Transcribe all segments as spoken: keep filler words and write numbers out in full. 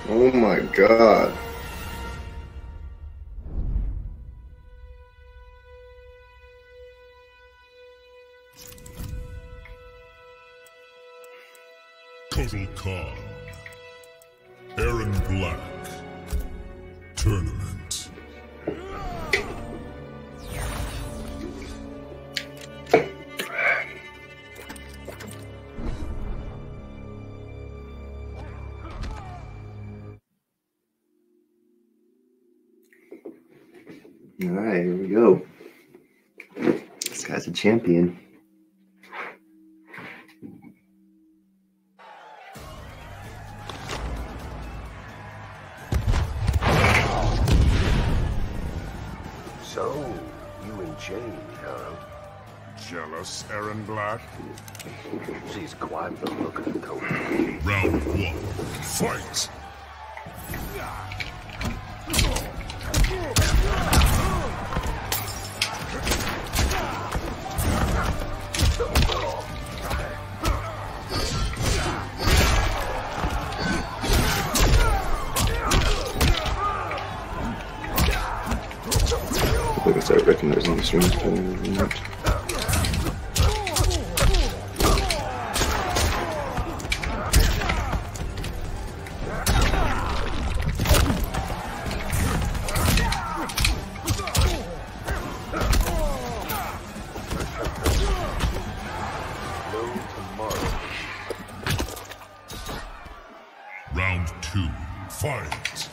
Oh my god. Total Khan. Aaron Black. Tournament. All right, here we go. This guy's a champion. So, you and Jade, huh? Jealous, Aaron Black? She's quite the looking coat. Round one. Fight! I think I started recognizing the streams better than that. Round two. Fight!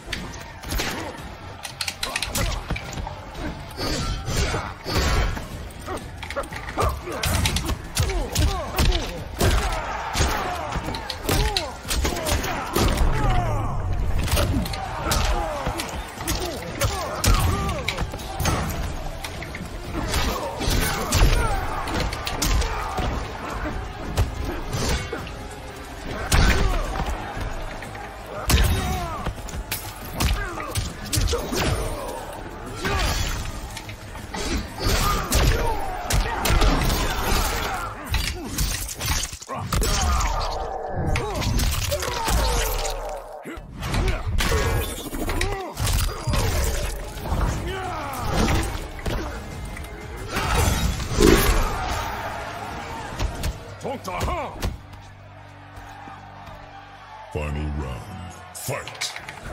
Final round. Fight!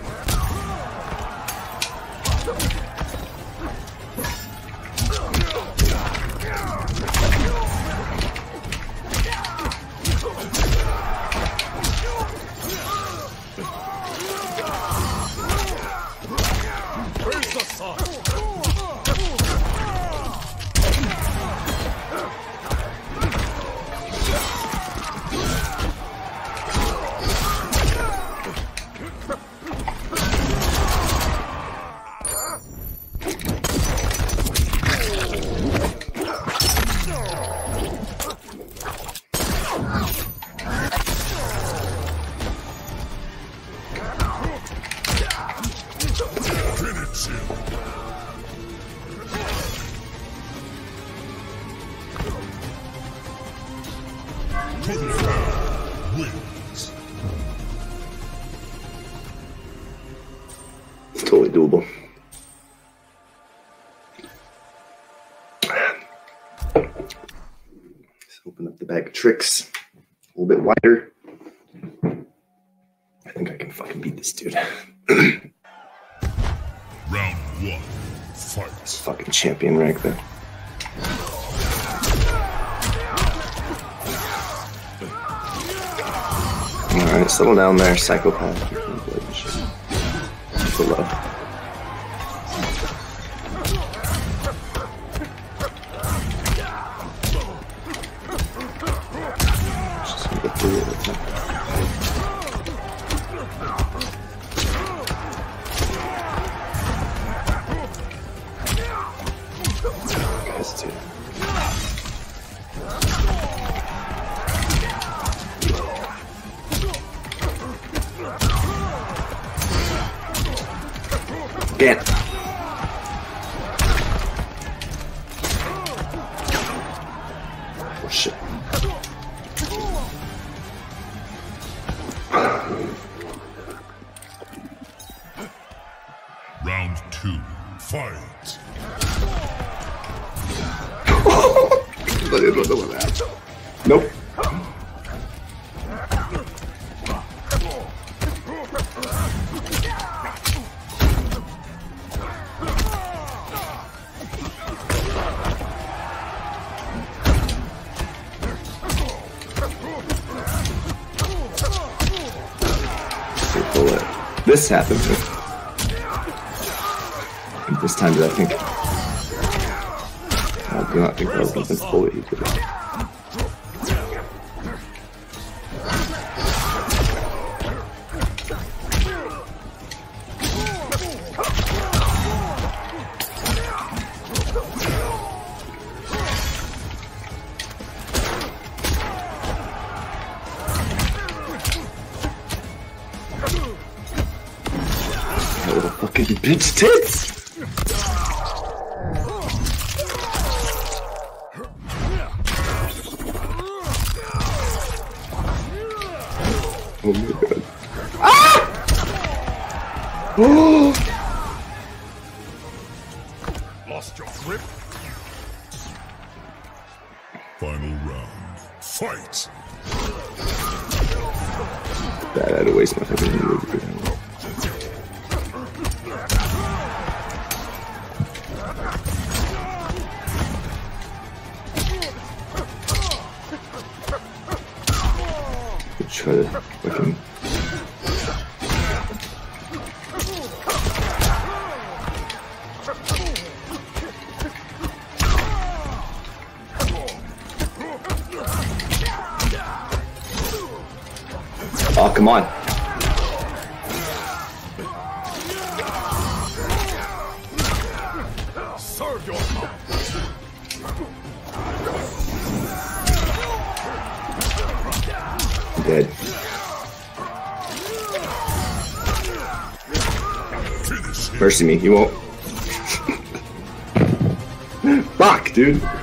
Wins. It's totally doable. Let's open up the bag of tricks a little bit wider. I think I can fucking beat this dude. Round one. Fight. Fucking champion rank there. Alright, settle down there, psychopath. Below. Just gonna get through it with him. Guys, dude. Again. Oh shit. dude, what the that? Nope. This happened. This time did I think? I do not think that was nothing fully he did it. Little fucking bitch tits! Oh my god. Ah! Oh! Lost your grip. Final round. Fight! That I had to waste my fucking move. Try to fucking. Oh, come on. Serve your Dead. Mercy me, you won't. Fuck, dude.